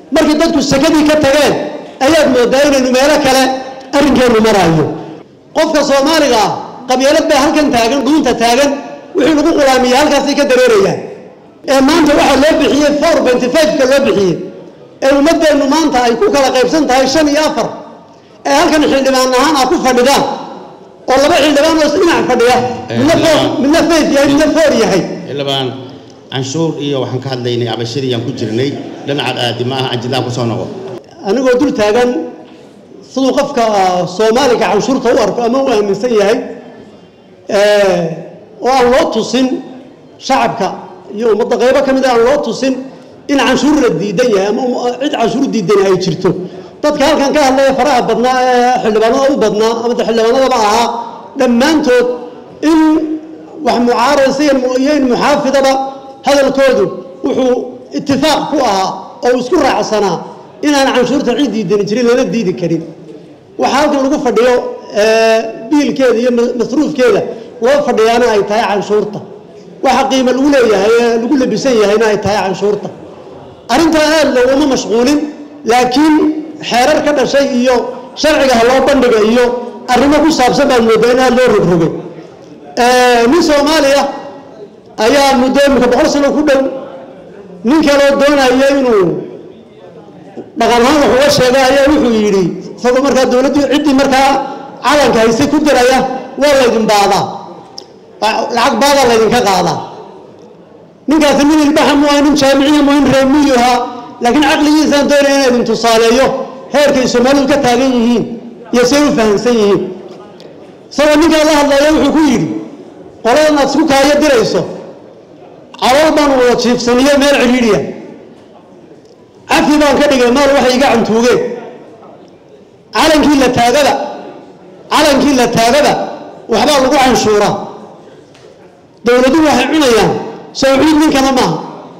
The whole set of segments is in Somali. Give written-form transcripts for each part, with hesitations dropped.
markii dadku sakadii ka tageen ayaad moodaa inaynu meelo kale arrinkeenu marayo qofka Soomaaliga qabyaalad baa halkan taagan guunta taagan wixii lagu qulaamiyaa halkaas ka dareerayaan ee maanta waxa loo bixiyay 4.5 ka loo bixiyay ee ummadeenu maanta ay ku kala qaybsan tahay 5 iyo 4 ee halkan xildhibaan ahaan ku fadhidaan oo laba xildhibaan oo dhinac fadhiya midna feed yahay midna foor yahay xildhibaan canshuur iyo waxaan ka hadlaynay abashiriyaan ku jirnay dhinaca aadimaha ajilaa ku soo noqo anigoo dul taagan sidoo qofka Soomaaliga canshuurta u arko ama uu aaminsan yahay oo aan loo tusin shacabka iyo ummadda qaybo kamid ah loo tusin in canshuur la diidan yahay ama cid canshuur diidan ay jirto dadka halkan ka hadlaya faraha badnaa ee xildhibaanada u badnaa ama xildhibaanada aha dhammaantood in wax mucaarasiyan iyo in muxaafidaba hadalkoodu wuxuu ittifaaq ku ahaa oo isku raacsanaa in aan canshuurta cid diidan jirin lana diidi karin waxa halkan lagu fadhiyo biilkeeda iyo masruufkeeda loo fadhiyaana ay tahay canshuurta waxa qiimo lagu leeyahay lagu labisan yahayna ay tahay canshuurta arinta aad looma mashquulin laakiin xeerar ka dhashay iyo sharciga loo bandhigay iyo arrimo ku saabsan baa moodaa in loo rogrogay nin Soomaaliya ayaa muddo 100 sano ku dhow nin kale doonaya inuu dhaqanaha wuxuu sheegay wuxuu yiri sabab marka dawladdu cidii marka calanka haysay ku diraya waa la idin baada lacag baada la idin ka qaada ninkaas min ilbaha mu'min jaamiciya mu'min reemiyaha laakiin aqligiisa doonaya inay idin tusaaleeyo heerkay Soomaalidu ka taagan yihiin iyo say u fahansan yihiin sabab ninka la hadlayo wuxuu ku yiri qolada isku kaaya dirayso cawalban oo jiifsaniyo meel ciriiriya afi baan ka dhigay maal wax iga cantuugay calankii la taagada waxba lagu canshuura dawladdu waxay cunayaan sawciid nin kale ma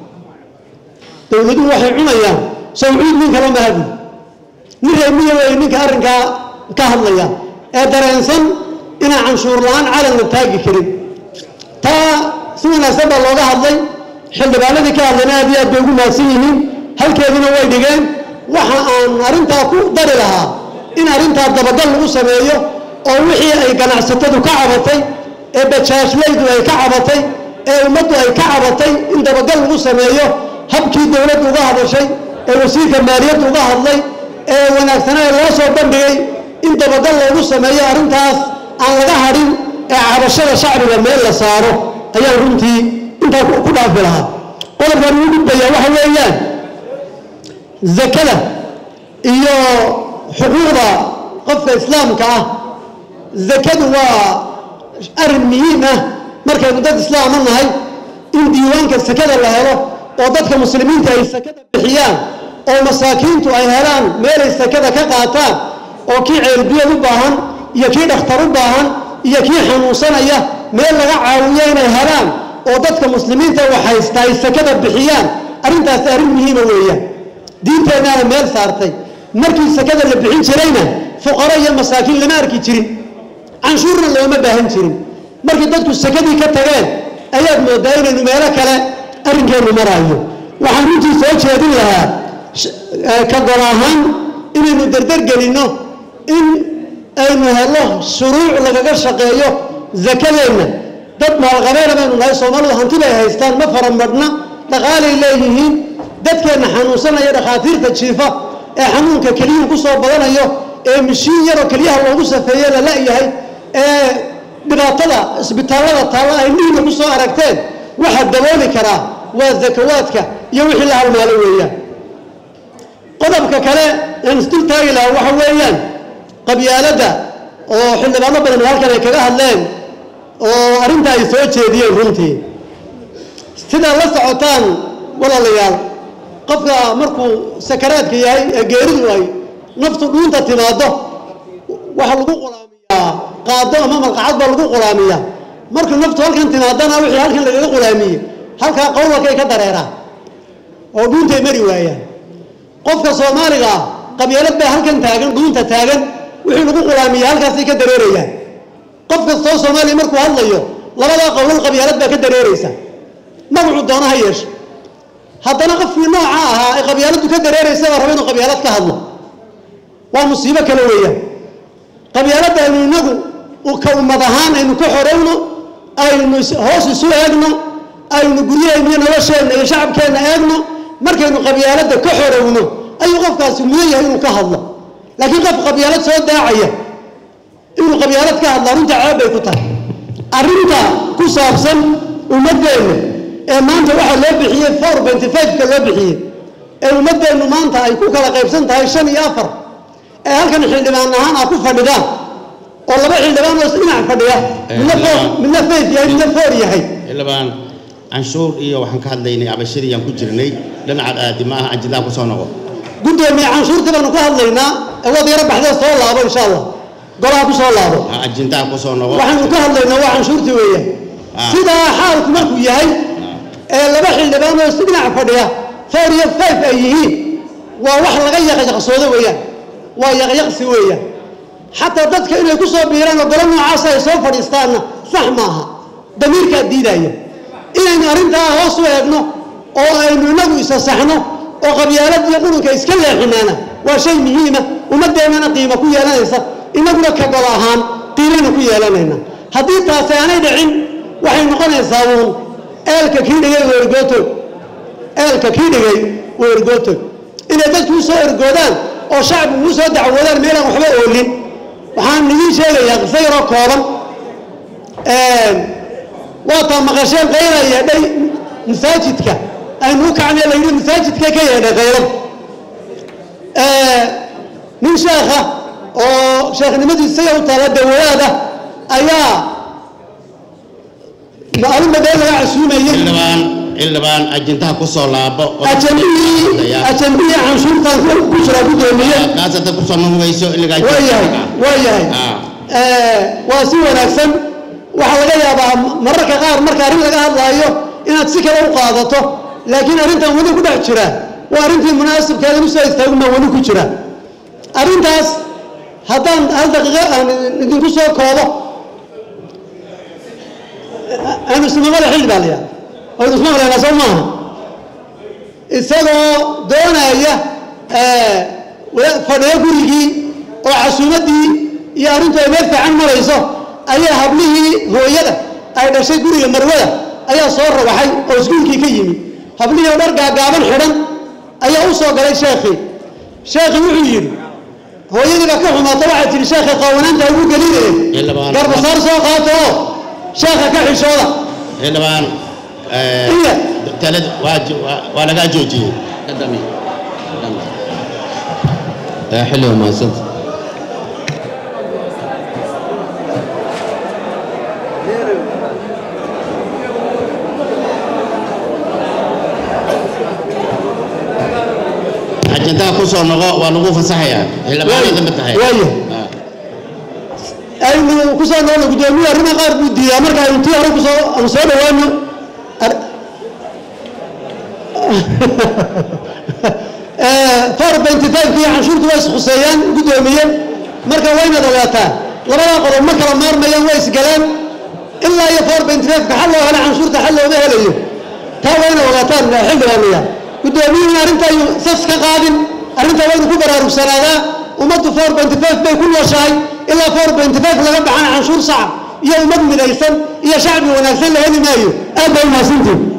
dawladdu waxay cunayaan sawciid nin kale ma hadi nin reemiyo way ninka arrinka ka hadlaya ee dareensan in canshuur la'aan calan la taagi karin ta suuna sabab looga hadlay xildhibaanadii ka hadlayna aad bay ugu maadsan yihiin halkeedina way dhigeen waxa aan arinta ku dari lahaa in arinta dabagal lagu sameeyo oo wixii ay ganacsatadu ka cabatay ee bajaajlaydu ay ka cabatay ee ummaddu ay ka cabatay in dabagal lagu sameeyo habkii dawladdu uga hadashay ee wasiirka maaliyadda uga hadlay ee wanaagsanaa loo soo bandhigay in dabagal lagu sameeyo arintaas aan laga hadhin ee cabashada shacbiga meel la saaro ayaa runtii inta ku dhaafi lahaa qodobkan ugu gudbaya waxa weeyaan zakada iyo xuquuqda qofka islaamka ah zakadu waa arin muhiim ah markaynu dad islaam nahay in diiwaanka zakada la helo oo dadka muslimiinta ay zakada bixiyaan oo masaakiintu ay helaan meel ay zakada ka qaataan oo kii ceelbiyo u baahan iyo kii dhakhtar u baahan iyo kii xanuunsanaya meel laga caawiyo inay helaan oo dadka muslimiinta waxay ay zakada bixiyaan arintaas arin muhiim ah weeyaan diinteena meel saartay markii zakada la bixin jirayna fuqara iyo masaakiin lama arki jirin canshuurna looma baahan jirin markii dadku zakadii ka tageen ayaad moodaa inaynu meelo kale arrinkeenu marayo waxaan runtii soo jeedin lahaa ka gol ahaan inaynu dardar gelino in aynu helo shuruuc lagaga shaqeeyo zakadeenna dad maalqabeena baynu nahay Soomaalidu hanti bay haystaan ma faramadna dhaqaalay leeyihiin dadkeena xanuunsanaya dhaqaatiirta jiifa ee xanuunka kaliya ku soo badanayo ee mishiin yar oo kaliya loogu safeeyay la leeyahay ee dhibaatada isbitaalada taala ay niina ku soo aragteen waxa dabooli kara waa zakawaadka iyo wixii la halmaalo weeyaan qodobka kale in isdul taagi lahaa waxa weeyaan qabyaalada oo xildhibaano badan halkan ay kaga hadleen oo arinta ay soo jeediyeen runtii sida la socotaan walaalayaal qofka markuu sakaraadka yahay geeridu ay naftu dhuunta timaado waxa lagu qulaamiyaa qaado ama malqacad baa lagu qulaamiyaa marka naftu halkan timaadana wixii halkan laga qulaamiyay halka qowlka ka dareera oo dhuuntay mari waayaan qofka Soomaaliga qabyaalad baa halkan taagan dhuunta taagan wixii lagu qulaamiyaa halkaas ka dareerayaan qofka Soomaaliya markuu hadlayo labada qowl qabyaalad baa ka dareeraysa magacu doonaha yeesho haddana qofkii nooca ahaa ay qabyaaladu ka dareeraysa baa raba inuu qabyaalad ka hadlo waa musiibo kale weeyaan qabyaaladda aynu inagu ka ummad ahaan aynu ka xorowno aynu hoos isu eegno aynu guryaheenna iyo nolosheenna iyo shacabkeenna eegno markaynu qabyaaladda ka xorowno ayuu qofkaasi mudan yahay inuu ka hadlo laakiin qof qabyaalad soo daacaya inuu qabyaalad ka hadlo arrinta ceeb bay ku tahay arrinta ku saabsan ummadeenna ee maanta waxaa loo bixiyey 4.5ka loo bixiyey ee ummadeennu maanta ay ku kala qaybsan tahay 5 iyo 4 ee halkan xildhibaan ahaan ku fadhidaan oo laba xildhibaan oo dhinac fadhiya midna 5 yahay midna 4 yahay xildhibaan canshuur iyo waxaan ka hadlaynay abashadii aan ku jirnay dhinaca aadimaha ajidaa ku soo noqo gudoomiye canshuurta baanu ka hadlaynaa ee wad yara baxda soo laabo insha Allah golaha ku soo laabo ajintaa ku soo noqo waxaanu ka hadlaynaa waa canshuurta weeyaan sida xaalku markuu yahay ee laba xildhibaan oo dhinac fadhiya 4 iyo 5 ay yihiin waa wax laga yaqyaqsoodo weeyaan waa yaqyaqsi weeyaan xataa dadka inay ku soo biiraan golo noocaas ay soo fadhiistaana sax maaha damiirka diidaya inaynu arrintaa hoos u eegno oo aynu inagu isa saxno oo qabyaalad iyo qulunka iska leexinaana waa shay muhiima ummadeennana qiimo ku yeelanaysa inaguna ka gol ahaan qiimana ku yeelanayna haddii taasi aanay dhicin waxay noqonaysaa uun eelka kii dhigay weergootoy inay dadku u soo ergoodaan oo shacbigu u soo dacwoodaan meelaan waxba oolin waxaan idiin sheegayaa qiso yaroo kooban waataa maqasheen qayla yeedhay masaajidka aynu u kacnay la yidhi masaajidka ka yeedhay qaylad nin sheekha oo sheekhnimadiisa u taala dawaada ayaa maalinba been laga casuumayay xildhibaan ajintaha ku soo laabo ajanbiyi canshuurtaan ku jira gudoomiye kaasata ku soo noqonayso ilaa waayahay waa si wanaagsan waxaa laga yaabaa mararka qaar marka arrin laga hadlaayo inaad si kale u qaadato laakiin arrintan weli ku dhex jira waa arrintii munaasibkeeda u soo istaaguma weli ku jira arrintaas haddaan hal daqiiqo aan idinku soo koobo أنا اسمه ولا حلو باليا أنا اسمه ولا ناس ما إستغوا دونا يا فدي يقولي وعسومتي يا رنت يمرت عن مريضه أيه هبله هو يده أي نشيء يقولي مروده أيه صار وحي أو سكون كيمي هبله ونرجع قابل حرم أيه أوصل على شيخي وحير هو يده بكره ما طلعت الشيخ قوانين تقول قليل قرب صار سوقاته شيخ كحشوده xildhibaan talad waa laga joojiyay qadami حلو ما صدق ajantaa ku soo noqo waa lagu fasaxayaa xildhibaanada ma tahay aynu ku soo noqdo gudoomiye arrimaha qaar buu diidaa marka aynu tii hore aan soo dhawaano kii canshuurtu way isquseeyaan gudoomiye marka wayna ogaataa labada qodob ma kala maarmayaan way isgaleen ilaa iyo 4.5ka xal loo helo canshuurta xal looma helayo taa wayna ogaataan xildhibaanaya gudoomiye arrinta sas ka qaadin arrinta waynu ku baraarugsanaada ummaddu 4.5 bay ku nooshahay ilaa 4.5 laga baxana canshuur sax iyo ummad midaysan iyo shacbi wanaagsan la heli maayo aad bay u mahadsantihiin